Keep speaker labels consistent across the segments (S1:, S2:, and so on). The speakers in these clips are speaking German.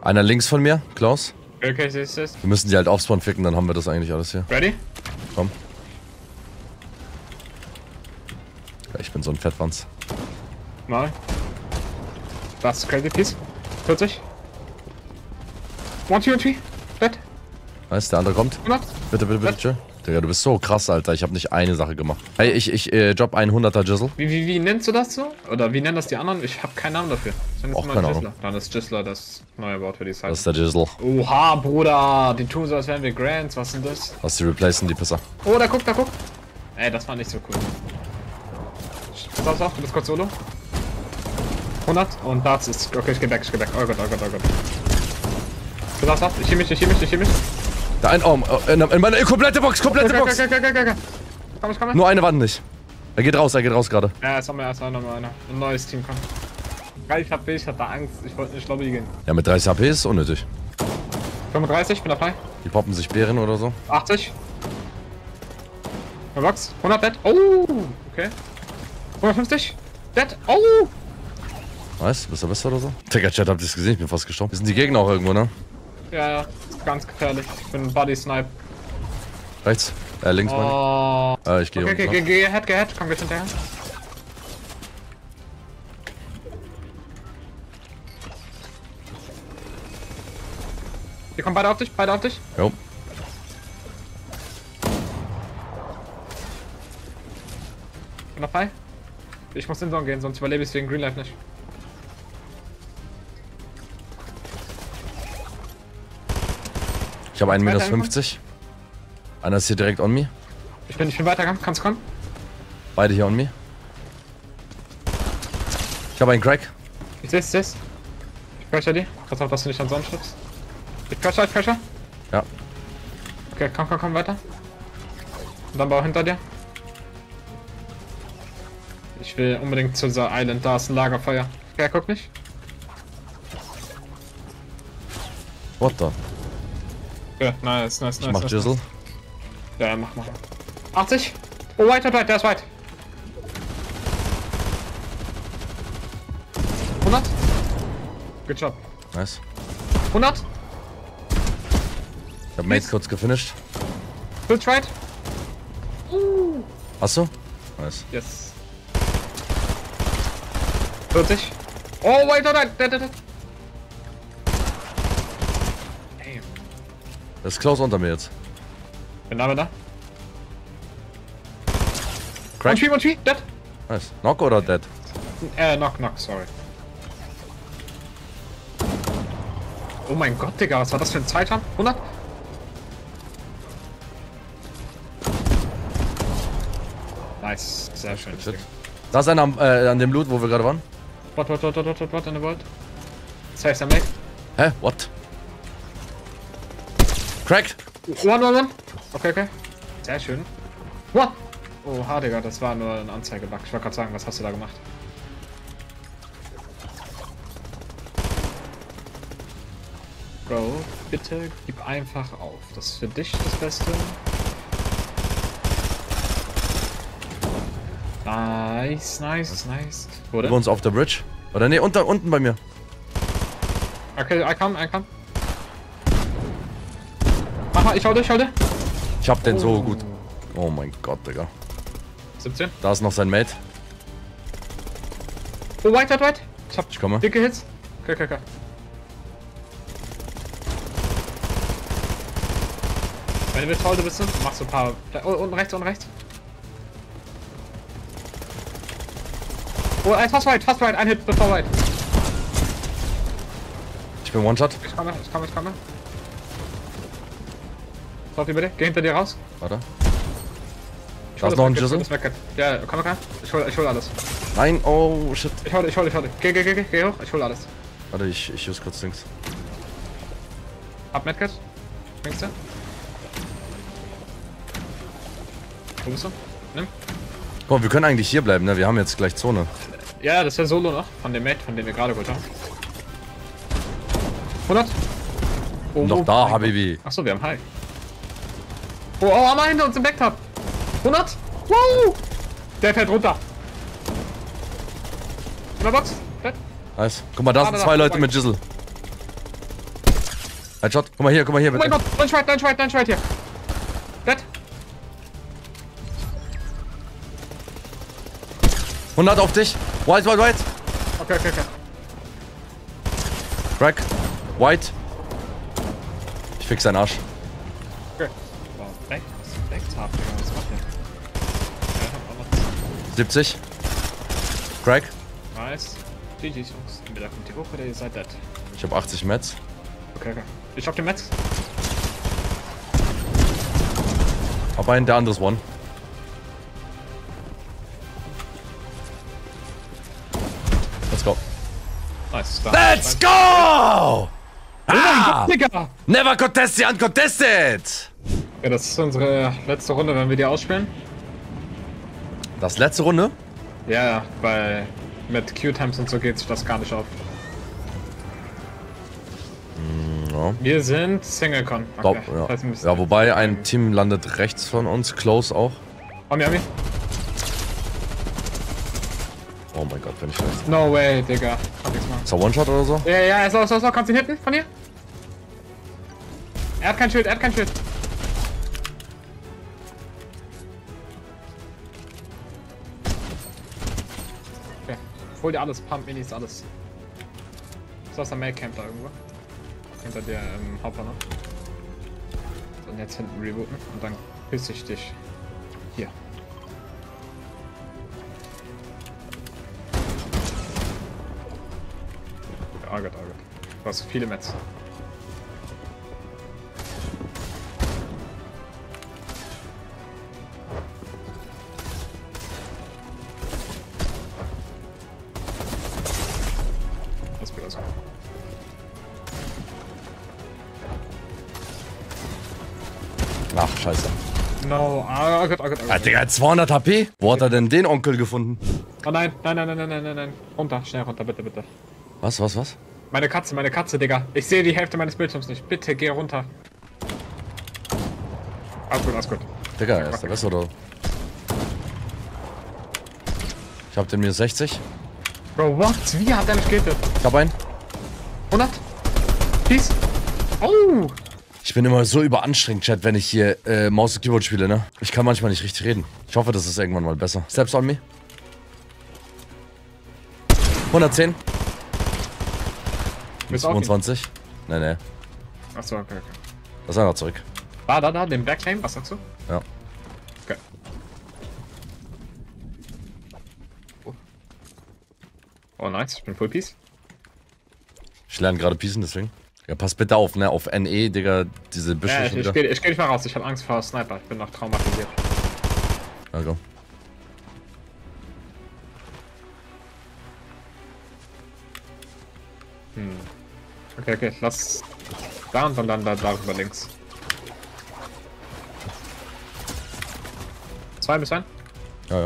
S1: Einer links von mir, Klaus.
S2: Okay, ist.
S1: Wir müssen die halt aufspawn ficken, dann haben wir das eigentlich alles hier.
S2: Ready?
S1: Komm. Ja, ich bin so ein Fettwanz.
S2: Nein. Das ist crazy, please. 40. 1, 2, 3. Dead.
S1: Weißt, der andere kommt.
S2: 100.
S1: Bitte, chill. Digga, du bist so krass, Alter. Ich habe nicht eine Sache gemacht. Hey, ich drop 100er Jizzle.
S2: Wie nennst du das so? Oder wie nennen das die anderen? Ich habe keinen Namen dafür.
S1: Auch keine Ahnung.
S2: Dann ist Jizzler das neue Wort für die Zeit.
S1: Das ist der Jizzle.
S2: Oha, Bruder. Die tun so, als wären wir Grands. Was sind das?
S1: Lass die replacen, die Pisser.
S2: Oh, da guck. Ey, das war nicht so cool. Pass auf, du bist kurz solo. 100 und das ist... Okay, ich geh weg. Oh Gott. Pass auf, ich heal mich.
S1: Der ein Arm, in meine komplette Box.
S2: Komm.
S1: Nur eine Wand nicht. Er geht raus gerade.
S2: Ja, jetzt haben wir erst noch mal einer. Ein neues Team kommt. 30 HP, ich hatte Angst. Ich wollte nicht Lobby gehen.
S1: Ja, mit 30 HP ist unnötig.
S2: 35, bin da frei.
S1: Die poppen sich Beeren oder so.
S2: 80. Box. 100 Dead. Oh, okay. 150. Dead. Oh.
S1: Weißt du, bist du besser oder so? Digga, Chat, habt ihr das gesehen? Ich bin fast gestorben. Das sind die Gegner auch irgendwo, ne?
S2: Ja, ganz gefährlich. Ich bin Body Snipe.
S1: Rechts. Links,
S2: meine
S1: ich. Ich gehe
S2: okay, geh ahead. Komm gleich hinterher. Die kommen beide auf dich.
S1: Jo.
S2: Bin noch frei. Ich muss in Zone gehen, sonst überlebe ich wegen Green Life nicht.
S1: Ich habe einen minus 50. Einer ist hier direkt on me.
S2: Ich bin weitergegangen. Kannst du kommen?
S1: Beide hier on me. Ich habe einen Crack.
S2: Ich seh's. Ich pressure die. Pass auf, dass du nicht an Sonnen stirbst. Ich pressure.
S1: Ja.
S2: Okay, komm weiter. Und dann bau hinter dir. Ich will unbedingt zu dieser Island. Da ist ein Lagerfeuer. Okay, guck nicht.
S1: What the?
S2: Ja, nice.
S1: Ich mach Jizzle.
S2: Ja, mach. 80. Oh, white, der ist white. 100. Good job.
S1: Nice.
S2: 100.
S1: Ich hab Mates kurz gefinisht.
S2: Good right.
S1: Hast du? Nice.
S2: Yes. 40. Oh, white, dead.
S1: Das ist Klaus unter mir jetzt.
S2: Bin da.
S1: Crack.
S2: 1 Tree, dead.
S1: Nice. Knock oder dead?
S2: Knock, sorry. Oh mein Gott, Digga, was war das für ein Zeitraum? 100? Nice, sehr schön.
S1: Da ist einer an dem Loot, wo wir gerade waren.
S2: What in the world? Safe, mate.
S1: Hä? What? Cracked!
S2: One. Okay. Sehr schön. What? Oh, Digga, das war nur ein Anzeigebug. Ich wollte gerade sagen, was hast du da gemacht? Bro, bitte gib einfach auf. Das ist für dich das Beste. Nice. Wurde?
S1: Über uns auf der Bridge. Oder ne, unten bei mir.
S2: Okay, I come. Mach mal, ich hau dich.
S1: Ich hab den so gut. Oh mein Gott, Digga.
S2: 17.
S1: Da ist noch sein Mate.
S2: Oh, white. Ich
S1: komme.
S2: Dicke Hits. Okay. Wenn du willst, heute bist du, machst du ein paar... Oh, unten rechts. Oh, fast right. Ein Hit bevor white.
S1: Ich bin One-Shot.
S2: Ich komme. Stop die bitte. Geh hinter dir raus.
S1: Warte. Da ist noch ein Jizzle.
S2: Ja, komm rein. Ich hol alles.
S1: Nein, oh shit.
S2: Ich hol. Geh hoch. Ich hol alles.
S1: Warte, ich use kurz Dings.
S2: Hab Medkit. Bringst du? Wo bist du? Nimm.
S1: Komm, wir können eigentlich hier bleiben, ne? Wir haben jetzt gleich Zone.
S2: Ja, das ist ja Solo noch. Von dem Mate, von dem wir gerade geholt haben. 100. Oh,
S1: noch da, Habibi.
S2: Achso, wir haben High. Oh, mal hinter uns im Backtop. 100. Wow. Der fällt runter. In der Box. Dead.
S1: Nice. Guck mal, da sind zwei Leute mit Jizzle. Headshot. Guck mal hier,
S2: Oh mein
S1: bitte.
S2: Gott, dein Schwert hier. Dead.
S1: 100 auf dich. White.
S2: Okay.
S1: Crack. White. Ich fix deinen Arsch.
S2: Okay. Wow, rechts haben, Digga. Was macht der? Ja, hab auch noch
S1: 70. Crack.
S2: nice. GG's, Jungs. Entweder kommt die hoch oder ihr seid dead.
S1: Ich hab 80 Mets.
S2: Okay. Ich hab den Metz.
S1: Hab einen, der andere ist One. Let's go.
S2: Nice. Da.
S1: Let's go! Ah!
S2: Digga!
S1: Never contest the uncontested!
S2: Ja, das ist unsere letzte Runde, wenn wir die ausspielen.
S1: Das letzte Runde?
S2: Ja, weil mit Q-Times und so geht sich das gar nicht auf.
S1: Ja.
S2: Wir sind Singlecon. Okay.
S1: Ja.
S2: Das heißt, wir müssen-
S1: Ja, wobei ein Team landet rechts von uns, close auch.
S2: Ami.
S1: Oh mein Gott, wenn ich weiß.
S2: No way, Digga. Kann nichts machen.
S1: Ist er One-Shot oder so?
S2: Ja, so. Kannst du ihn hitten von hier? Er hat kein Schild. Okay. Hol dir alles, Pump, Minis, alles. So ist der Mail-Camp da irgendwo. Hinter der Hopper noch. So, und jetzt hinten rebooten und dann küsse ich dich. Hier. Arget. Du hast viele Mets. Das wird also.
S1: Ach, scheiße.
S2: No, Arget.
S1: Ah, Digga, 200 HP? Wo hat er denn den Onkel gefunden?
S2: Oh nein. Runter, schnell runter, bitte.
S1: Was?
S2: Meine Katze, Digga. Ich sehe die Hälfte meines Bildschirms nicht. Bitte geh runter. Alles gut.
S1: Digga, er ist der Beste, oder? Ich hab den minus 60.
S2: Bro, what? Wie hat er mich gehittet?
S1: Ich hab einen.
S2: 100? Peace. Oh!
S1: Ich bin immer so überanstrengend, Chat, wenn ich hier Maus und Keyboard spiele, ne? Ich kann manchmal nicht richtig reden. Ich hoffe, das ist irgendwann mal besser. Steps on me. 110.
S2: Bist du auf ihn?
S1: 25. Nee.
S2: Achso, okay.
S1: Das ist einer zurück.
S2: Da, den Backlane, was sagst du?
S1: Ja.
S2: Okay. Oh, nice, ich bin Full Piece.
S1: Ich lerne gerade Piecen, deswegen. Ja, pass bitte auf, ne? Auf NE, Digga, diese Büsche
S2: Ja,
S1: schon
S2: ich
S1: wieder.
S2: geh nicht mal raus, ich hab Angst vor Sniper, ich bin noch traumatisiert.
S1: Ja, go.
S2: Okay, lass da und dann da darüber links. 2 bis 1.
S1: Ja.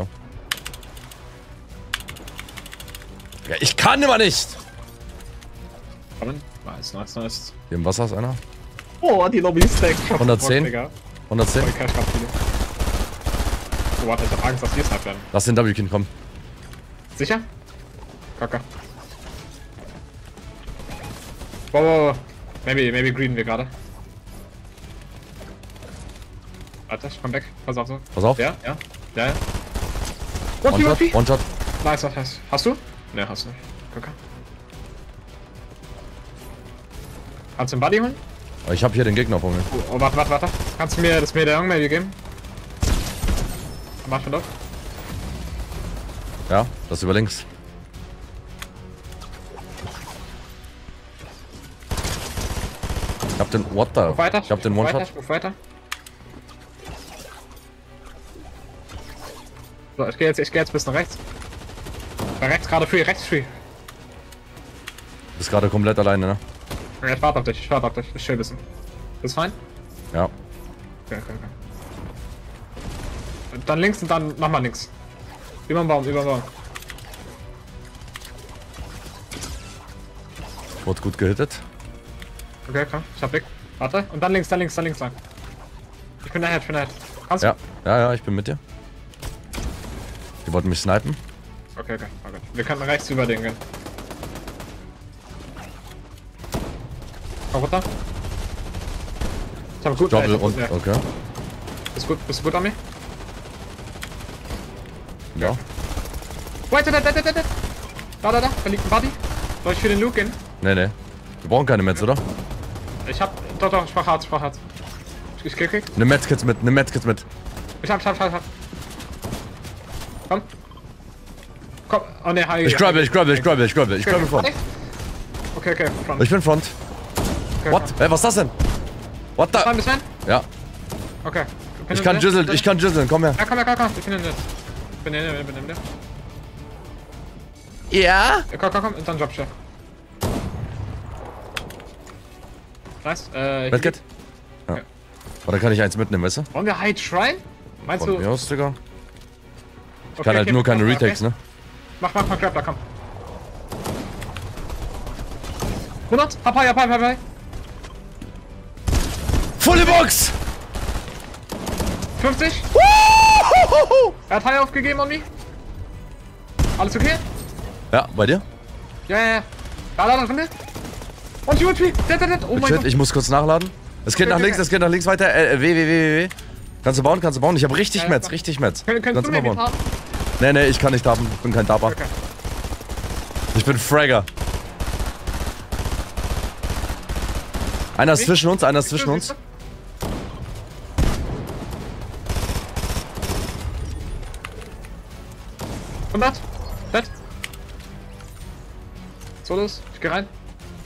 S1: Ja, ich kann immer nicht!
S2: Kommen. Nice.
S1: Hier im Wasser ist einer.
S2: Oh, die Lobby ist stack.
S1: 110.
S2: Digga.
S1: 110.
S2: Voll Cash grad viele. Oh, warte, ich hab Angst, dass wir sniped werden.
S1: Lass den W-Kind kommen.
S2: Sicher? Kacke. Wow. Maybe green wir gerade. Warte, ich komm weg. Pass auf so.
S1: Pass auf.
S2: Ja.
S1: One-Shot.
S2: Nice. Hast du? Ne, hast du nicht. Kacke. Kannst du den Buddy holen?
S1: Ich hab hier den Gegner vor mir.
S2: Oh, warte. Kannst du mir das Medaillon geben? Mach schon doch.
S1: Ja, das über links. Ich hab den. What the?
S2: Move weiter.
S1: Ich hab den One-Shot.
S2: Move weiter. So, ich geh jetzt ein bisschen rechts. Rechts gerade free, rechts free.
S1: Du bist gerade komplett alleine, ne?
S2: Ich warte auf dich, Ich chill ein bisschen. Ist fein?
S1: Ja.
S2: Okay. Und dann links und dann nochmal links. Über den Baum.
S1: Wurde gut gehittet.
S2: Okay, komm, ich hab weg. Warte, und dann links lang. Ich bin ahead. Kannst du?
S1: Ja, ich bin mit dir. Die wollten mich snipen.
S2: Okay. Wir können rechts über den gehen. Komm runter. Ich hab gut.
S1: Doppel und, okay.
S2: Bist du gut an mir?
S1: Ja.
S2: Wait, da. Da liegt ein Buddy. Soll ich für den Luke gehen?
S1: Nee. Wir brauchen keine Mets, oder?
S2: Ich hab. Doch, ich brauch Harz. Ich krieg.
S1: Nimm Medkits mit.
S2: Ich hab. Komm. Oh ne, hi.
S1: Ich grabbe front.
S2: Okay, front.
S1: Ich bin front.
S2: Okay,
S1: What? Ey, was ist das denn? What the?
S2: Bis rein?
S1: Ja.
S2: Okay.
S1: Ich kann jizzeln, komm her.
S2: Ja, komm. Ich bin in der. Bin in der.
S1: Ja?
S2: Komm, und dann Jobchef. Nice,
S1: Medkit? Ja. Oder kann ich eins mitnehmen, weißt du?
S2: Wollen wir Hide Shrine? Meinst
S1: Von
S2: du?
S1: mir aus, Digga. Ich
S2: Okay,
S1: kann halt nur keine Retakes, ne?
S2: Mach Grappler, komm. 100? Hab.
S1: Fully Box!
S2: 50? Er hat High aufgegeben on me. Alles okay?
S1: Ja, bei dir?
S2: Ja. Da drin. Und you dead. Oh mein Gott.
S1: Ich muss kurz nachladen. Es geht nach links weiter. W. Kannst du bauen? Ich hab richtig Metz.
S2: Kannst
S1: Kannst
S2: du mir
S1: bauen.
S2: haben?
S1: Nee, ich kann nicht haben. Ich bin kein Dabber.
S2: Okay.
S1: Ich bin Fragger. Einer ist zwischen uns.
S2: 100? Dead? Solos? Ich geh rein.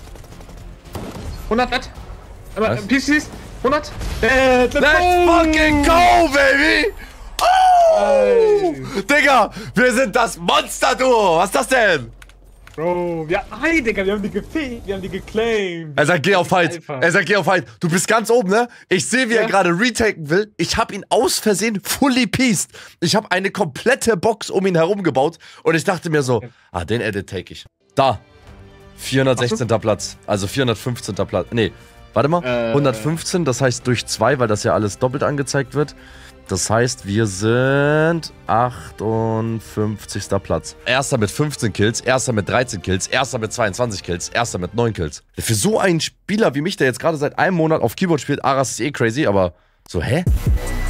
S2: 100 Dead? Aber
S1: Was?
S2: PCs? 100? Dead!
S1: Let's fucking go, baby! Oh! Digga, wir sind das Monster-Duo! Was ist das denn?
S2: Bro, hi Digga, wir haben die gefegt, wir haben die geclaimed.
S1: Er sagt, geh auf Fight. Du bist ganz oben, ne? Ich sehe, wie er gerade retaken will. Ich hab ihn aus Versehen fully pieced. Ich habe eine komplette Box um ihn herum gebaut. Und ich dachte mir so, den Edit take ich. Da. 416. Platz. Also 415. Platz. Nee, warte mal. 115, das heißt durch 2, weil das ja alles doppelt angezeigt wird. Das heißt, wir sind 58. Platz. Erster mit 15 Kills, erster mit 13 Kills, erster mit 22 Kills, erster mit 9 Kills. Für so einen Spieler wie mich, der jetzt gerade seit einem Monat auf Keyboard spielt, Aras ist eh crazy, aber so, hä?